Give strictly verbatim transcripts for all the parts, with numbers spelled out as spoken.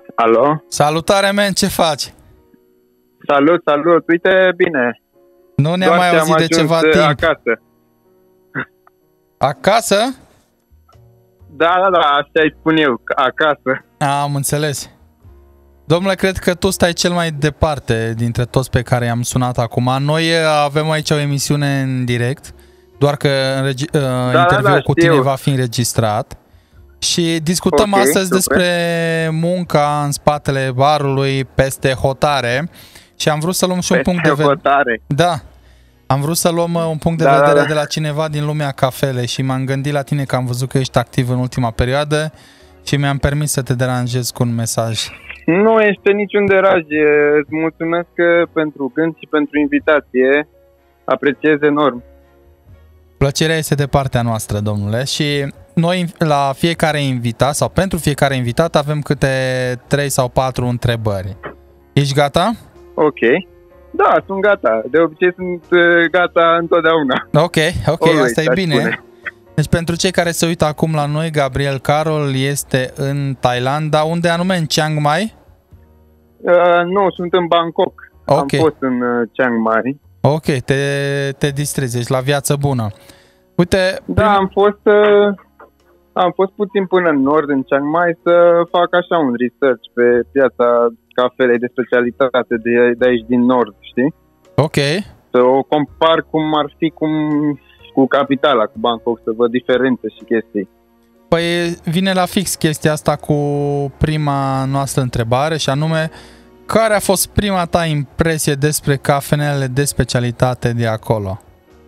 Alo? Salutare, men, ce faci? Salut, salut, uite, bine. Nu ne-am mai auzit de ceva timp. Acasă. Acasă? Da, da, da, așa îi spun eu, acasă. Am înțeles. Domnule, cred că tu stai cel mai departe dintre toți pe care i-am sunat acum. Noi avem aici o emisiune în direct, doar că da, interviul da, da, cu tine va fi înregistrat. Și discutăm okay, astăzi super. despre munca în spatele barului peste hotare. Și am vrut să luăm și un peste punct de vedere. Hotare. Da. Am vrut să luăm un punct de da, vedere da, da. de la cineva din lumea cafelei și m-am gândit la tine că am văzut că ești activ în ultima perioadă și mi-am permis să te deranjez cu un mesaj. Nu este niciun deraj. Îți mulțumesc pentru gând și pentru invitație. Apreciez enorm. Plăcerea este de partea noastră, domnule, și noi la fiecare invitat sau pentru fiecare invitat avem câte trei sau patru întrebări. Ești gata? Ok. Da, sunt gata. De obicei sunt gata întotdeauna. Ok, ok, Always, asta e bine. Spune. Deci pentru cei care se uită acum la noi, Gabriel Carol este în Thailanda. Unde anume? În Chiang Mai? Uh, nu, sunt în Bangkok. Okay. Am fost în uh, Chiang Mai. Ok, te, te distrezi, ești la viață bună. Uite... Da, prim... am fost... Uh, am fost puțin până în nord, în Chiang Mai, să fac așa un research pe piața cafelei de specialitate de, de aici din nord, știi? Ok. Să o compar cum ar fi cum, cu capitala, cu Bangkok, să văd diferențe și chestii. Păi vine la fix chestia asta cu prima noastră întrebare și anume, care a fost prima ta impresie despre cafenele de specialitate de acolo?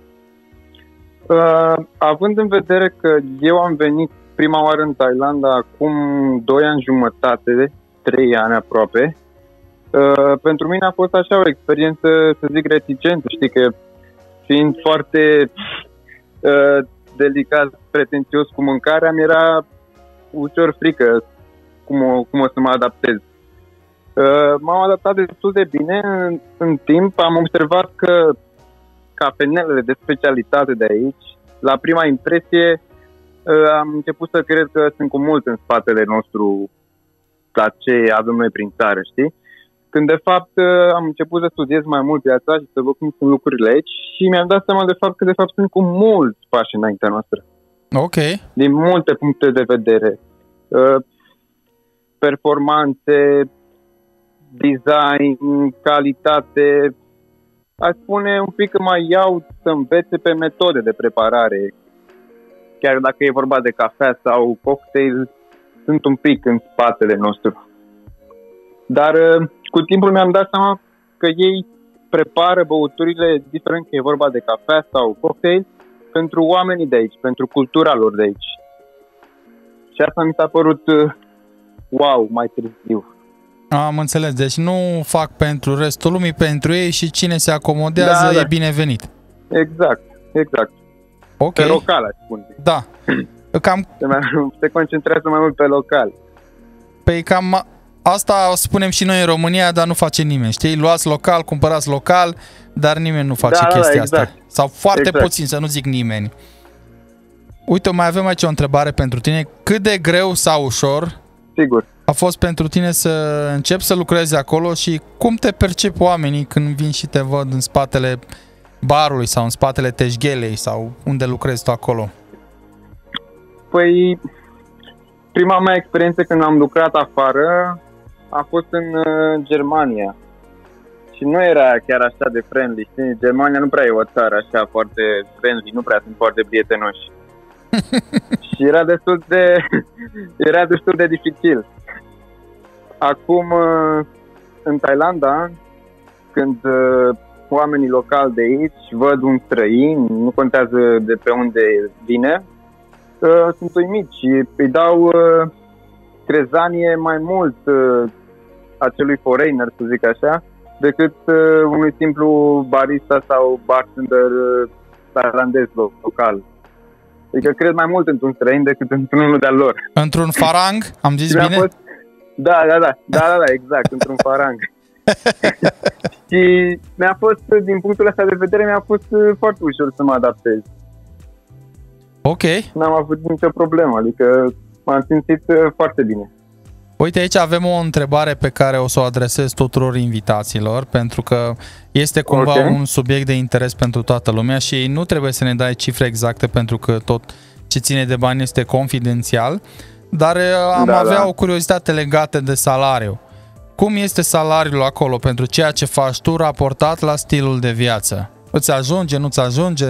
Uh, având în vedere că eu am venit prima oară în Thailanda acum doi ani jumătate, trei ani aproape, uh, pentru mine a fost așa o experiență, să zic, reticentă, știi, că fiind foarte uh, delicat, pretențios cu mâncarea, mi era ușor frică cum o, cum o să mă adaptez. Uh, m-am adaptat destul de bine, în, în timp am observat că cafenelele de specialitate de aici, la prima impresie, am început să cred că sunt cu mult în spatele nostru la ce avem noi prin țară, știi? Când de fapt am început să studiez mai mult piața și să văd cum sunt lucrurile aici și mi-am dat seama de fapt că de fapt sunt cu mulți pași înaintea noastră. Ok. Din multe puncte de vedere. Performanțe, design, calitate. Aș spune un pic că mai iau să învețe pe metode de preparare. Chiar dacă e vorba de cafea sau cocktail, sunt un pic în spatele nostru. Dar cu timpul mi-am dat seama că ei prepară băuturile, diferent că e vorba de cafea sau cocktail, pentru oamenii de aici, pentru cultura lor de aici. Și asta mi s-a părut wow, mai târziu. Am înțeles, deci nu fac pentru restul lumii, pentru ei și cine se acomodează da, da. e binevenit. Exact, exact. Ok. Pe local, aș spune. Da. Cam... Se concentrează mai mult pe local. Păi cam asta o spunem și noi în România, dar nu face nimeni, știi? Luați local, cumpărați local, dar nimeni nu face da, chestia da, exact. asta. Sau foarte exact. puțin, să nu zic nimeni. Uite, mai avem aici o întrebare pentru tine. Cât de greu sau ușor Sigur. a fost pentru tine să începi să lucrezi acolo și cum te percep oamenii când vin și te văd în spatele barului sau în spatele teșghelei sau unde lucrezi tu acolo? Păi, prima mea experiență când am lucrat afară a fost în uh, Germania. Și nu era chiar așa de friendly, știi? Germania nu prea e o țară așa foarte friendly, nu prea sunt foarte prietenoși. Și era destul de, era destul de dificil. Acum, uh, în Thailanda, când uh, oamenii locali de aici văd un străin, nu contează de pe unde vine, uh, sunt uimiți și îi dau uh, crezanie mai mult uh, acelui foreigner, să zic așa, decât uh, unui simplu barista sau bartender uh, thailandez local. Adică cred mai mult într-un străin decât într-unul de-al lor. Într-un farang? Am zis bine? Fost... Da, da, da, da, da, da, exact, într-un farang. Și mi-a fost, din punctul ăsta de vedere, mi-a fost foarte ușor să mă adaptez. Ok. N-am avut nicio problemă, adică m-am simțit foarte bine. Uite, aici avem o întrebare pe care o să o adresez tuturor invitaților, pentru că este cumva okay. un subiect de interes pentru toată lumea și nu trebuie să ne dai cifre exacte, pentru că tot ce ține de bani este confidențial, dar am da, avea da. o curiozitate legată de salariu. Cum este salariul acolo pentru ceea ce faci tu raportat la stilul de viață? Îți ajunge, nu-ți ajunge?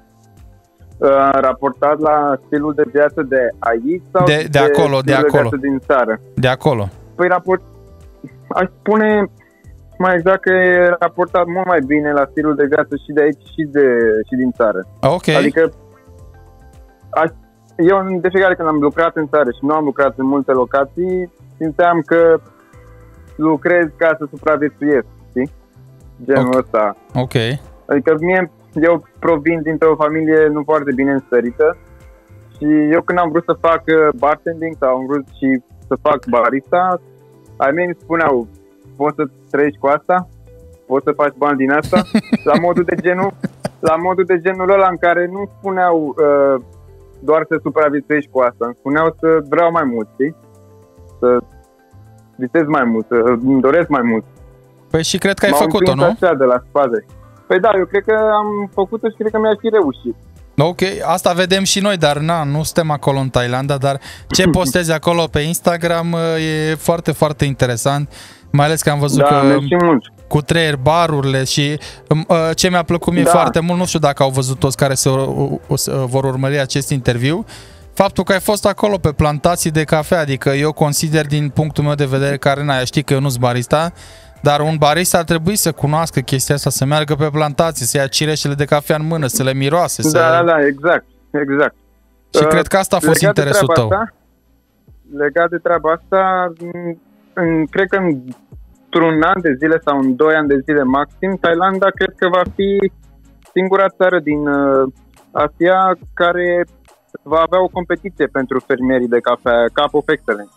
Uh, raportat la stilul de viață de aici sau de, de, de acolo, de acolo. De din țară? De acolo. Păi raport, aș spune mai exact că e raportat mult mai bine la stilul de viață și de aici și, de, și din țară. Ok. Adică aș, eu de fiecare când am lucrat în țară și nu am lucrat în multe locații, simțeam că lucrez ca să supraviețuiesc, știi? Genul okay. ăsta. Ok. Adică mie, eu provin dintr-o familie nu foarte bine înstărită și eu când am vrut să fac bartending sau am vrut și să fac barista, ai mei îmi spuneau, poți să trăiești cu asta? Poți să faci bani din asta? La modul de genul, la modul de genul ăla în care nu spuneau uh, doar să supraviețuiești cu asta, îmi spuneau să vreau mai mult, știi? Să visez mai mult, să îmi doresc mai mult. Păi și cred că ai făcut-o, nu? Așa de la spate. Păi da, eu cred că am făcut-o și cred că mi-a și reușit. Ok, asta vedem și noi, dar na, nu suntem acolo în Thailanda, dar ce postezi acolo pe Instagram e foarte, foarte interesant, mai ales că am văzut da, că cu trei barurile și ce mi-a plăcut mie da. foarte mult, nu știu dacă au văzut toți care se vor urmări acest interviu, faptul că ai fost acolo pe plantații de cafea, adică eu consider din punctul meu de vedere, care n-ai, știi că eu nu-s barista, dar un barista ar trebui să cunoască chestia asta, să meargă pe plantații, să ia cireșele de cafea în mână, să le miroase. Da, să... da, da, exact, exact. Și uh, cred că asta a fost interesul tău. Asta, legat de treaba asta, în, cred că într-un an de zile sau în doi ani de zile maxim, Thailanda cred că va fi singura țară din uh, Asia care va avea o competiție pentru fermierii de cafea, Cup of Excellence.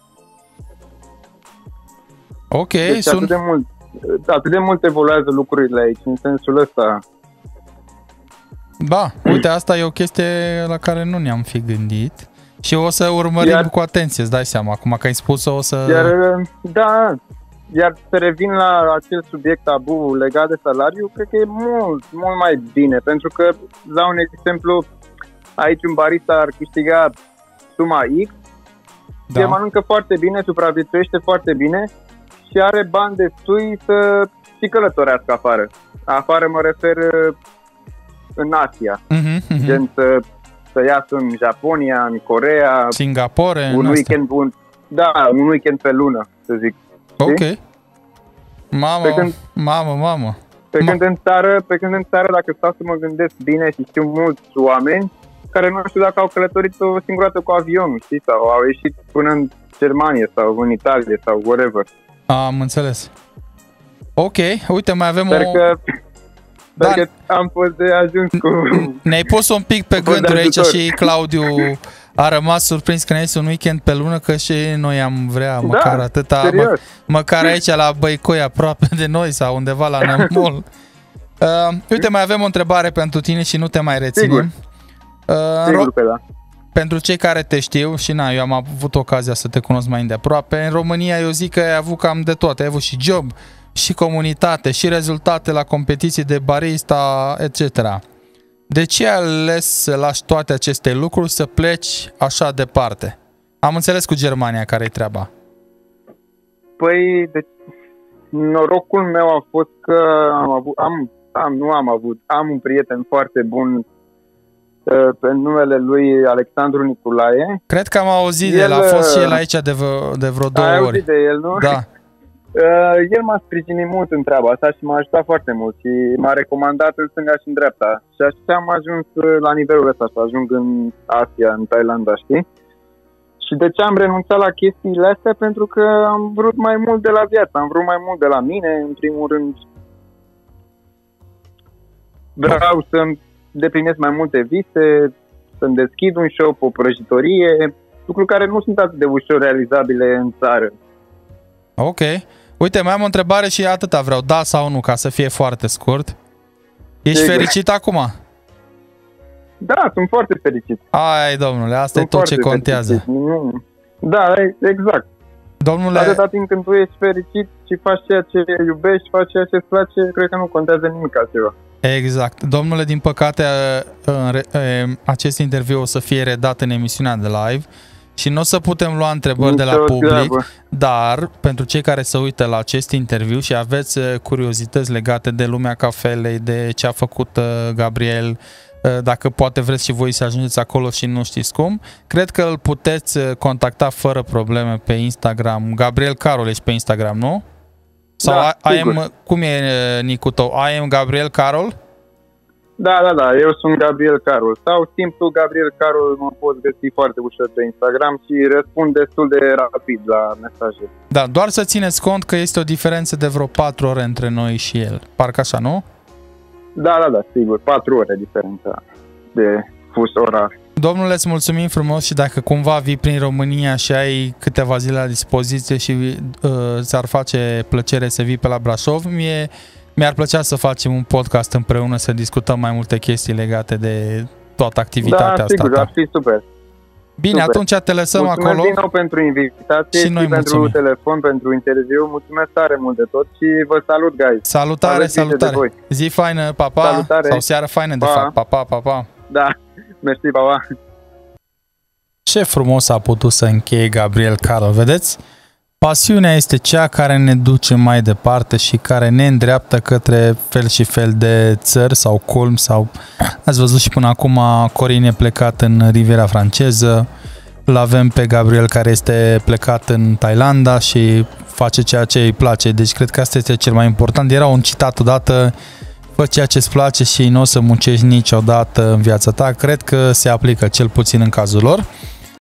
Ok, deci sunt... atât de mult, atât de mult evoluează lucrurile aici, în sensul ăsta. Da, uite, asta e o chestie la care nu ne-am fi gândit și o să urmărim iar, cu atenție, îți dai seama, acum că ai spus-o o să... Iar, da, iar să revin la acel subiect tabu legat de salariu, cred că e mult, mult mai bine, pentru că, la un exemplu, aici un barista ar câștiga suma X, da. El mănâncă foarte bine, supraviețuiește foarte bine și are bani destui să și călătorească afară. Afară mă refer în Asia. Uh-huh, uh-huh. Gen să, să iasă în Japonia, în Coreea. Singapore. Un weekend, un, da, un weekend pe lună, să zic. Ok. Știi? Mamă, pe când, mamă, mamă. Pe când, în țară, pe când în țară, dacă stau să mă gândesc bine și știu mulți oameni care nu știu dacă au călătorit o singură dată cu avionul, știi? Sau au ieșit până în Germania sau în Italia sau whatever. Am înțeles. Ok, uite, mai avem Sper o... Că, da. Sper că am fost de ajuns cu... Ne-ai pus un pic pe gânduri aici și Claudiu a rămas surprins că ne-ai un weekend pe lună, că și noi am vrea măcar da, atâta, mă, măcar aici la Băicoi, aproape de noi sau undeva la Nămol. Uh, uite, mai avem o întrebare pentru tine și nu te mai reținem. Sigur. Uh, Sigur că da. Pentru cei care te știu, și na, eu am avut ocazia să te cunosc mai îndeaproape, în România eu zic că ai avut cam de toate, ai avut și job, și comunitate, și rezultate la competiții de barista, et cetera. De ce ai ales să lași toate aceste lucruri, să pleci așa departe? Am înțeles cu Germania care-i treaba. Păi, de... norocul meu a fost că am avut, am, am, nu am avut, am un prieten foarte bun pe numele lui Alexandru Niculae. Cred că am auzit el, de el, a fost și el aici de, v- de vreo două ai ori. auzit de el, nu? Da. El m-a sprijinit mult în treaba asta și m-a ajutat foarte mult și m-a recomandat în stânga și în dreapta. Și așa am ajuns la nivelul ăsta, să ajung în Asia, în Thailanda, știi? Și de ce am renunțat la chestiile astea? Pentru că am vrut mai mult de la viață, am vrut mai mult de la mine, în primul rând. Vreau să-mi deplinesc mai multe vise, să-mi deschid un shop, o prăjitorie, lucruri care nu sunt atât de ușor realizabile în țară. Ok. Uite, mai am o întrebare și atâta vreau, da sau nu, ca să fie foarte scurt. Ești Sigur. fericit acum? Da, sunt foarte fericit. Ai, domnule, asta sunt e tot ce contează. Nu. Da, exact. Domnule... Atâta timp când tu ești fericit și faci ceea ce iubești, faci ceea ce îți place, cred că nu contează nimic altceva. Exact. Domnule, din păcate, acest interviu o să fie redat în emisiunea de live și nu o să putem lua întrebări de la public, treabă. Dar pentru cei care se uită la acest interviu și aveți curiozități legate de lumea cafelei, de ce a făcut Gabriel, dacă poate vreți și voi să ajungeți acolo și nu știți cum, cred că îl puteți contacta fără probleme pe Instagram. Gabriel Carol ești pe Instagram, nu? Sau da, I am, cum e nick-ul tău? I am Gabriel Carol? Da, da, da, eu sunt Gabriel Carol. Sau simplu Gabriel Carol mă poți găsi foarte ușor pe Instagram și răspund destul de rapid la mesaje. Da, doar să țineți cont că este o diferență de vreo patru ore între noi și el. Parcă așa, nu? Da, da, da, sigur. patru ore diferența de fus orar. Domnule, îți mulțumim frumos și dacă cumva vii prin România și ai câteva zile la dispoziție și uh, ți-ar face plăcere să vii pe la Brașov, mie mi-ar plăcea să facem un podcast împreună, să discutăm mai multe chestii legate de toată activitatea da, asta. Da, sigur, ar fi super. Bine, super. Atunci te lăsăm mulțumesc acolo. Mulțumesc din nou pentru invitație și, și pentru mulțumim. telefon, pentru interviu. Mulțumesc tare mult de tot și vă salut, guys. Salutare, Aveți salutare. Zi faină, pa, pa. Salutare. Sau seară faină, pa. de fapt. Pa, pa, pa, pa. Da, mersi, pa, pa. Ce frumos a putut să încheie Gabriel Carol, vedeți? Pasiunea este cea care ne duce mai departe și care ne îndreaptă către fel și fel de țări sau colmi sau... Ați văzut și până acum Corin e plecat în Riviera franceză, l-avem pe Gabriel care este plecat în Thailanda și face ceea ce îi place. Deci cred că asta este cel mai important. Era un citat odată: fă ceea ce îți place și nu o să muncești niciodată în viața ta. Cred că se aplică cel puțin în cazul lor.